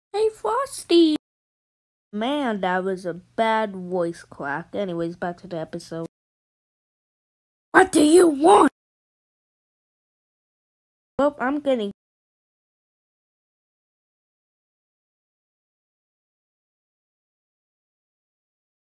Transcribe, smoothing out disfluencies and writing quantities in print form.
Hey, Frosty! Man, that was a bad voice crack. Anyways, back to the episode. What do you want? Well, I'm getting